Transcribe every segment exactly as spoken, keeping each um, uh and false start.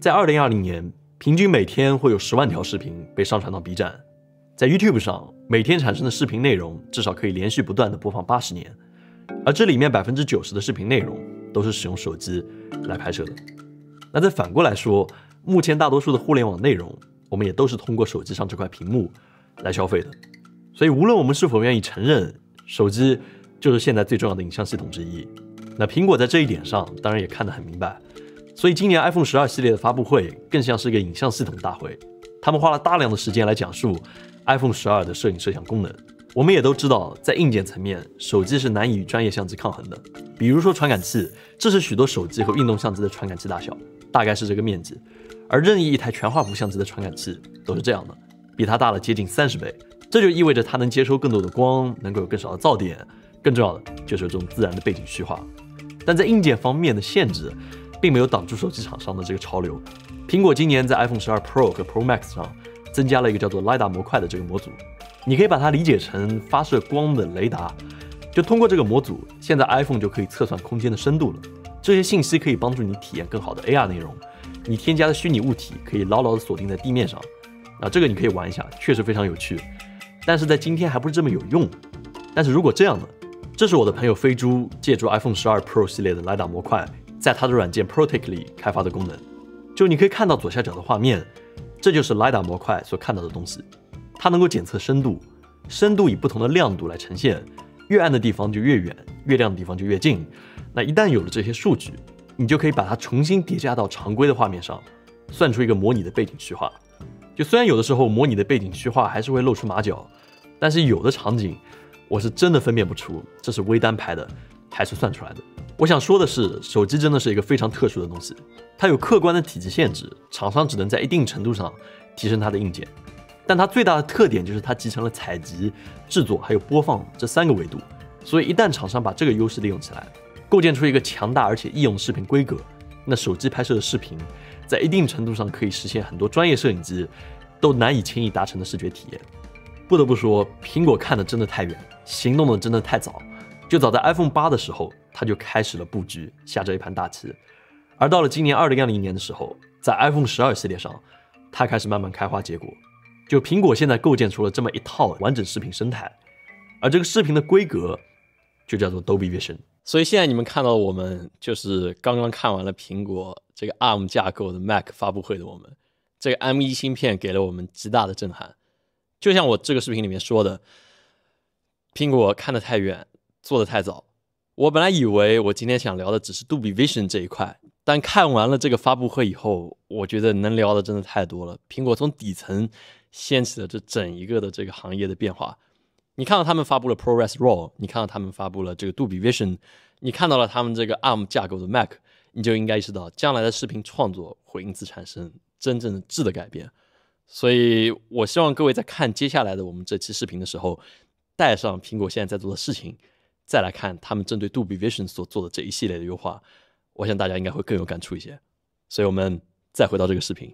在二零二零年，平均每天会有十万条视频被上传到 B 站。在 YouTube 上，每天产生的视频内容至少可以连续不断的播放八十年，而这里面 百分之九十 的视频内容都是使用手机来拍摄的。那再反过来说，目前大多数的互联网内容，我们也都是通过手机上这块屏幕来消费的。所以无论我们是否愿意承认，手机就是现在最重要的影像系统之一。那苹果在这一点上当然也看得很明白，所以今年 iPhone 十二系列的发布会更像是一个影像系统大会。他们花了大量的时间来讲述 iPhone 十二的摄影摄像功能。我们也都知道，在硬件层面，手机是难以与专业相机抗衡的。比如说传感器，这是许多手机和运动相机的传感器大小，大概是这个面积。而任意一台全画幅相机的传感器都是这样的，比它大了接近三十倍。这就意味着它能接收更多的光，能够有更少的噪点，更重要的就是有这种自然的背景虚化。但在硬件方面的限制，并没有挡住手机厂商的这个潮流。苹果今年在 iPhone 十二 Pro 和 Pro Max 上增加了一个叫做 LiDAR 模块的这个模组，你可以把它理解成发射光的雷达。就通过这个模组，现在 iPhone 就可以测算空间的深度了。这些信息可以帮助你体验更好的 A R 内容。你添加的虚拟物体可以牢牢地锁定在地面上，啊，这个你可以玩一下，确实非常有趣。但是在今天还不是这么有用。但是如果这样呢？这是我的朋友飞猪借助 iPhone 十二 Pro 系列的 LiDAR 模块，在它的软件 ProTik 里开发的功能。就你可以看到左下角的画面，这就是 LiDAR 模块所看到的东西。它能够检测深度，深度以不同的亮度来呈现，越暗的地方就越远，越亮的地方就越近。那一旦有了这些数据，你就可以把它重新叠加到常规的画面上，算出一个模拟的背景虚化。就虽然有的时候模拟的背景虚化还是会露出马脚，但是有的场景我是真的分辨不出这是微单拍的还是算出来的。我想说的是，手机真的是一个非常特殊的东西，它有客观的体积限制，厂商只能在一定程度上提升它的硬件。但它最大的特点就是它集成了采集、制作还有播放这三个维度，所以一旦厂商把这个优势利用起来，构建出一个强大而且易用的视频规格，那手机拍摄的视频在一定程度上可以实现很多专业摄影机都难以轻易达成的视觉体验。不得不说，苹果看得真的太远，行动的真的太早。就早在 iPhone 八的时候，它就开始了布局，下这一盘大棋。而到了今年二零二零年的时候，在 iPhone 十二系列上，它开始慢慢开花结果。就苹果现在构建出了这么一套完整视频生态，而这个视频的规格就叫做 Dolby Vision。所以现在你们看到我们就是刚刚看完了苹果这个 A R M 架构的 Mac 发布会的我们，这个 M 一 芯片给了我们极大的震撼。就像我这个视频里面说的，苹果看得太远，做得太早。我本来以为我今天想聊的只是 Dolby Vision 这一块，但看完了这个发布会以后，我觉得能聊的真的太多了。苹果从底层掀起了这整一个的这个行业的变化。你看到他们发布了 ProRes RAW， 你看到他们发布了这个 Dolby Vision， 你看到了他们这个 A R M 架构的 Mac， 你就应该意识到将来的视频创作会因此产生真正的质的改变。所以我希望各位在看接下来的我们这期视频的时候，带上苹果现在在做的事情，再来看他们针对 Dolby Vision 所做的这一系列的优化，我想大家应该会更有感触一些。所以我们再回到这个视频。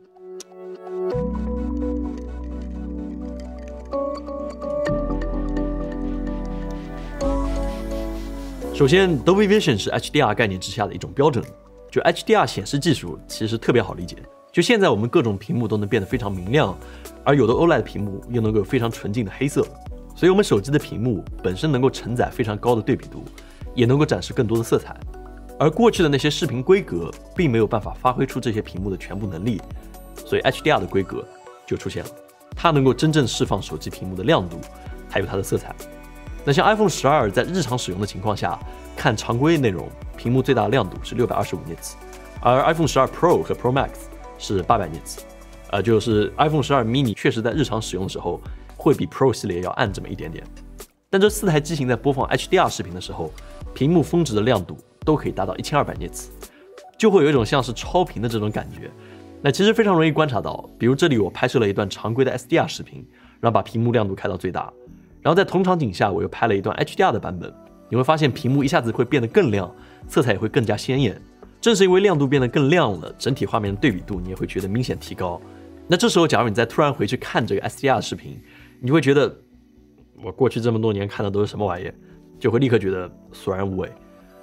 首先 Dolby Vision 是 H D R 概念之下的一种标准。就 H D R 显示技术其实特别好理解，就现在我们各种屏幕都能变得非常明亮，而有的 O L E D 屏幕又能够有非常纯净的黑色，所以我们手机的屏幕本身能够承载非常高的对比度，也能够展示更多的色彩。而过去的那些视频规格并没有办法发挥出这些屏幕的全部能力，所以 H D R 的规格就出现了，它能够真正释放手机屏幕的亮度，还有它的色彩。那像 iPhone 十二在日常使用的情况下，看常规内容，屏幕最大的亮度是六百二十五 nits， 而 iPhone 十二 Pro 和 Pro Max 是八百 nits， 呃，就是 iPhone 十二 mini 确实在日常使用的时候会比 Pro 系列要暗这么一点点。但这四台机型在播放 H D R 视频的时候，屏幕峰值的亮度都可以达到一千二百 nits， 就会有一种像是超频的这种感觉。那其实非常容易观察到，比如这里我拍摄了一段常规的 S D R 视频，然后把屏幕亮度开到最大，然后在同场景下我又拍了一段 H D R 的版本，你会发现屏幕一下子会变得更亮，色彩也会更加鲜艳。正是因为亮度变得更亮了，整体画面的对比度你也会觉得明显提高。那这时候假如你再突然回去看这个 S D R 视频，你会觉得我过去这么多年看的都是什么玩意，就会立刻觉得索然无味。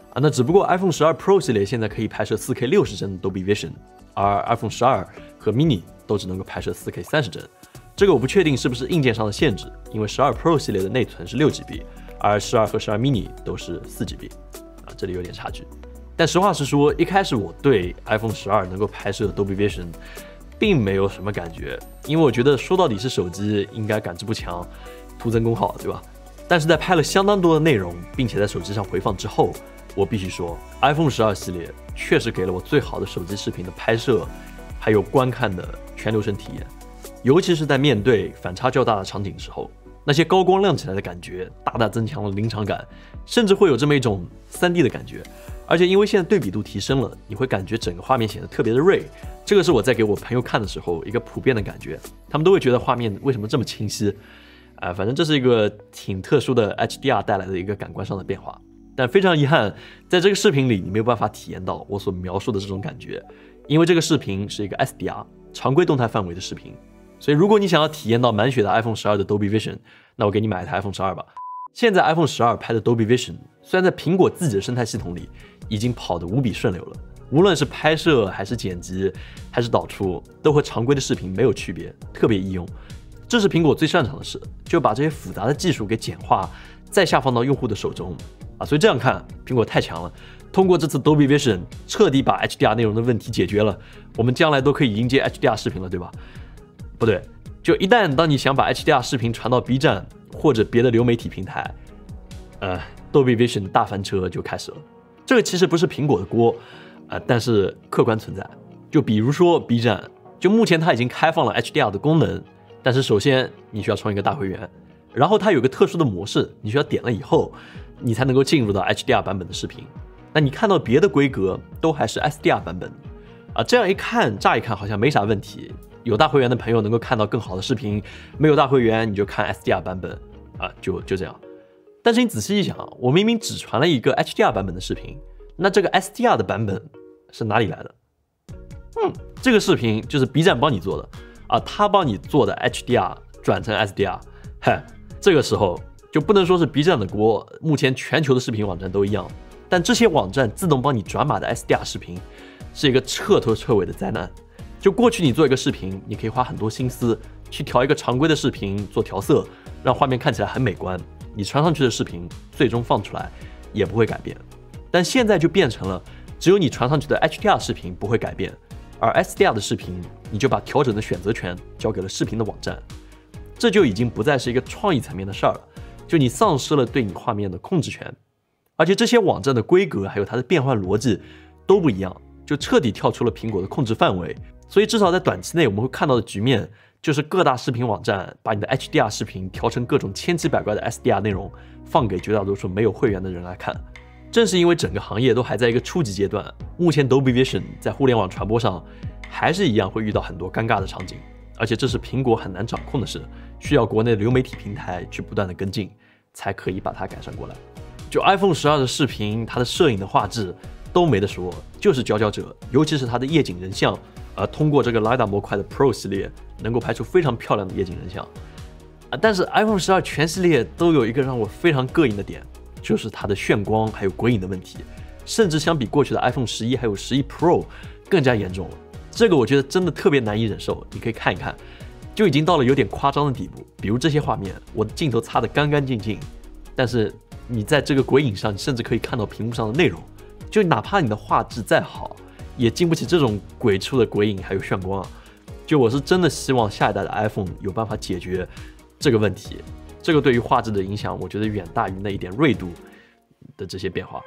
啊，那只不过 iPhone 十二 Pro 系列现在可以拍摄 四K 六十帧 Dolby Vision， 而 iPhone 十二和 mini 都只能够拍摄 四K 三十帧。这个我不确定是不是硬件上的限制，因为十二 Pro 系列的内存是 六 G B， 而十二和十二 mini 都是 四 G B， 啊，这里有点差距。但实话实说，一开始我对 iPhone 十二能够拍摄 Dolby Vision 并没有什么感觉，因为我觉得说到底是手机应该感知不强，徒增功耗，对吧？但是在拍了相当多的内容，并且在手机上回放之后，我必须说 iPhone 十二系列确实给了我最好的手机视频的拍摄还有观看的全流程体验，尤其是在面对反差较大的场景的时候，那些高光亮起来的感觉大大增强了临场感，甚至会有这么一种 三 D 的感觉。而且因为现在对比度提升了，你会感觉整个画面显得特别的锐，这个是我在给我朋友看的时候一个普遍的感觉，他们都会觉得画面为什么这么清晰啊、呃，反正这是一个挺特殊的 H D R 带来的一个感官上的变化。但非常遗憾，在这个视频里你没有办法体验到我所描述的这种感觉，因为这个视频是一个 S D R 常规动态范围的视频，所以如果你想要体验到满血的 iPhone 十二的 Dolby Vision， 那我给你买一台 iPhone 十二吧。现在 iPhone 十二拍的 Dolby Vision 虽然在苹果自己的生态系统里已经跑得无比顺流了，无论是拍摄还是剪辑还是导出，都和常规的视频没有区别，特别易用。这是苹果最擅长的事，就把这些复杂的技术给简化，再下放到用户的手中啊！所以这样看，苹果太强了。通过这次 Dolby Vision 彻底把 H D R 内容的问题解决了，我们将来都可以迎接 H D R 视频了，对吧？不对，就一旦当你想把 H D R 视频传到 B 站或者别的流媒体平台，呃 ，Dolby Vision 大翻车就开始了。这个其实不是苹果的锅，呃，但是客观存在。就比如说 B 站，就目前它已经开放了 H D R 的功能，但是首先你需要充一个大会员，然后它有个特殊的模式，你需要点了以后，你才能够进入到 H D R 版本的视频。那你看到别的规格都还是 S D R 版本啊，这样一看，乍一看好像没啥问题。有大会员的朋友能够看到更好的视频，没有大会员你就看 S D R 版本啊，就就这样。但是你仔细一想，我明明只传了一个 H D R 版本的视频，那这个 S D R 的版本是哪里来的？嗯，这个视频就是 B 站帮你做的啊，他帮你做的 H D R 转成 S D R， 嗨，这个时候就不能说是 B 站的锅，目前全球的视频网站都一样，但这些网站自动帮你转码的 S D R 视频是一个彻头彻尾的灾难。就过去你做一个视频，你可以花很多心思去调一个常规的视频做调色，让画面看起来很美观，你传上去的视频最终放出来也不会改变。但现在就变成了只有你传上去的 H D R 视频不会改变，而 S D R 的视频你就把调整的选择权交给了视频的网站，这就已经不再是一个创意层面的事儿了，就你丧失了对你画面的控制权。而且这些网站的规格还有它的变换逻辑都不一样，就彻底跳出了苹果的控制范围。所以至少在短期内我们会看到的局面就是各大视频网站把你的 H D R 视频调成各种千奇百怪的 S D R 内容，放给绝大多数没有会员的人来看。正是因为整个行业都还在一个初级阶段，目前 Dolby Vision 在互联网传播上还是一样会遇到很多尴尬的场景，而且这是苹果很难掌控的事，需要国内的流媒体平台去不断的跟进，才可以把它改善过来。就 iPhone 十二的视频，它的摄影的画质都没得说，就是佼佼者，尤其是它的夜景人像，呃，通过这个 LiDAR 模块的 Pro 系列能够拍出非常漂亮的夜景人像。啊，但是 iPhone 十二全系列都有一个让我非常膈应的点，就是它的眩光还有鬼影的问题，甚至相比过去的 iPhone 十一还有十一 Pro 更加严重了。这个我觉得真的特别难以忍受，你可以看一看，就已经到了有点夸张的地步。比如这些画面，我的镜头擦得干干净净，但是你在这个鬼影上，你甚至可以看到屏幕上的内容，就哪怕你的画质再好，也经不起这种鬼畜的鬼影还有眩光啊。就我是真的希望下一代的 iPhone 有办法解决这个问题，这个对于画质的影响，我觉得远大于那一点锐度的这些变化。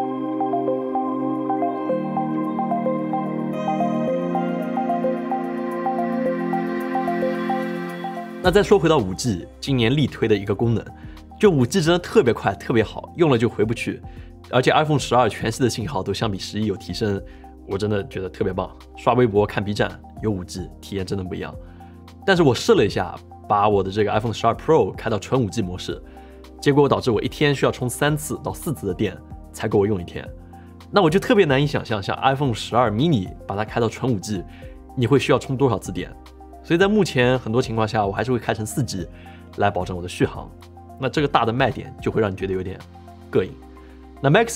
那再说回到 五 G， 今年力推的一个功能，就 五 G 真的特别快特别好，用了就回不去，而且 iPhone 十二全系的信号都相比十一有提升，我真的觉得特别棒。刷微博看 B 站有 五 G， 体验真的不一样。但是我试了一下，把我的这个 iPhone 十二 Pro 开到纯 五 G 模式，结果导致我一天需要充三次到四次的电才够我用一天。那我就特别难以想象，像 iPhone 十二 mini 把它开到纯 五 G， 你会需要充多少次电？所以在目前很多情况下，我还是会开成四 G 来保证我的续航。那这个大的卖点就会让你觉得有点膈应。那 MagSafe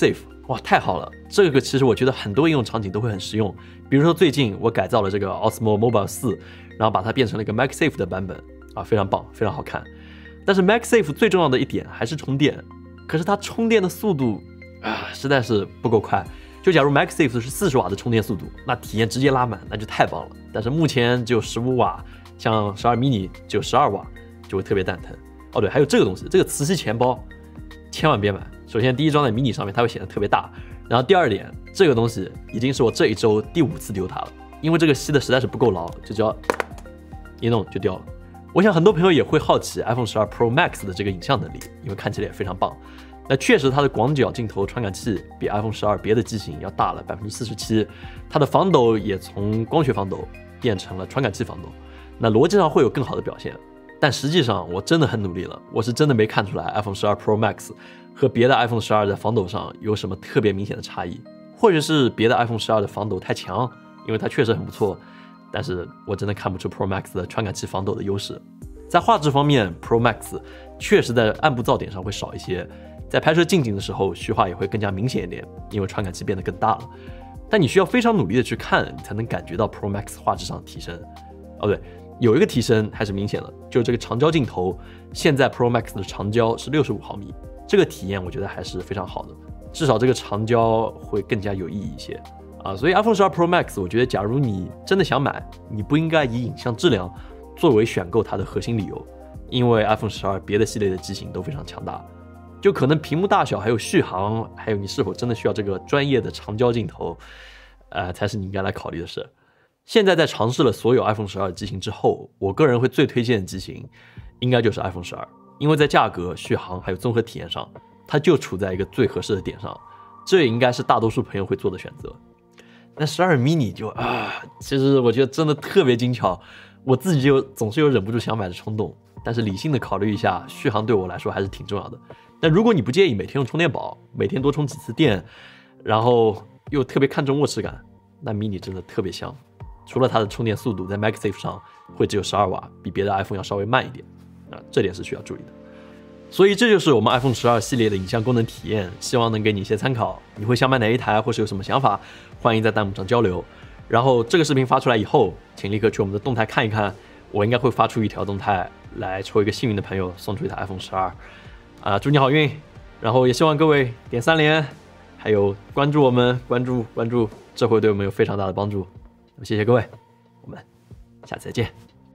哇，太好了！这个其实我觉得很多应用场景都会很实用。比如说最近我改造了这个 Osmo Mobile 四，然后把它变成了一个 MagSafe 的版本啊，非常棒，非常好看。但是 MagSafe 最重要的一点还是充电，可是它充电的速度啊实在是不够快。就假如 MagSafe 是四十瓦的充电速度，那体验直接拉满，那就太棒了。但是目前只有十五瓦，像十二 mini 只有十二瓦，就会特别蛋疼。哦对，还有这个东西，这个磁吸钱包千万别买。首先第一装在 mini 上面它会显得特别大，然后第二点，这个东西已经是我这一周第五次丢它了，因为这个吸的实在是不够牢，就只要一弄就掉了。我想很多朋友也会好奇 iPhone 十二 Pro Max 的这个影像能力，因为看起来也非常棒。那确实它的广角镜头传感器比 iPhone 十二别的机型要大了 百分之四十七， 它的防抖也从光学防抖变成了传感器防抖，那逻辑上会有更好的表现。但实际上我真的很努力了，我是真的没看出来 iPhone 十二 Pro Max 和别的 iPhone 十二在防抖上有什么特别明显的差异，或者是别的 iPhone 十二的防抖太强，因为它确实很不错，但是我真的看不出 Pro Max 的传感器防抖的优势。在画质方面 Pro Max 确实在暗部噪点上会少一些，在拍摄近景的时候虚化也会更加明显一点，因为传感器变得更大了。但你需要非常努力的去看，你才能感觉到 Pro Max 画质上的提升。哦对，有一个提升还是明显的，就是这个长焦镜头，现在 Pro Max 的长焦是六十五毫米，这个体验我觉得还是非常好的，至少这个长焦会更加有意义一些啊。所以 iPhone 十二 Pro Max 我觉得假如你真的想买，你不应该以影像质量作为选购它的核心理由，因为 iPhone 十二别的系列的机型都非常强大，就可能屏幕大小还有续航，还有你是否真的需要这个专业的长焦镜头，呃，才是你应该来考虑的事。现在在尝试了所有 iPhone 十二的机型之后，我个人会最推荐的机型应该就是 iPhone 十二，因为在价格、续航还有综合体验上，它就处在一个最合适的点上，这也应该是大多数朋友会做的选择。那十二 mini 就啊，其实我觉得真的特别精巧，我自己就总是有忍不住想买的冲动，但是理性的考虑一下，续航对我来说还是挺重要的。但如果你不介意每天用充电宝，每天多充几次电，然后又特别看重握持感，那 mini 真的特别香。除了它的充电速度在 MagSafe 上会只有十二瓦，比别的 iPhone 要稍微慢一点，啊，这点是需要注意的。所以这就是我们 iPhone 十二系列的影像功能体验，希望能给你一些参考。你会想买哪一台，或是有什么想法，欢迎在弹幕上交流。然后这个视频发出来以后，请立刻去我们的动态看一看，我应该会发出一条动态来抽一个幸运的朋友，送出一台 iPhone 十二。啊，祝你好运！然后也希望各位点三连，还有关注我们，关注关注，这会对我们有非常大的帮助。谢谢各位，我们下次再见。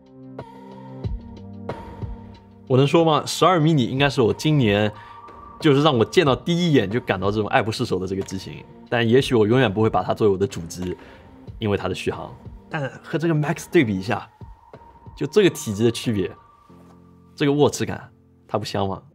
我能说吗？十二 mini 应该是我今年就是让我见到第一眼就感到这种爱不释手的这个机型，但也许我永远不会把它作为我的主机，因为它的续航。但和这个 Max 对比一下，就这个体积的区别，这个握持感，它不香吗？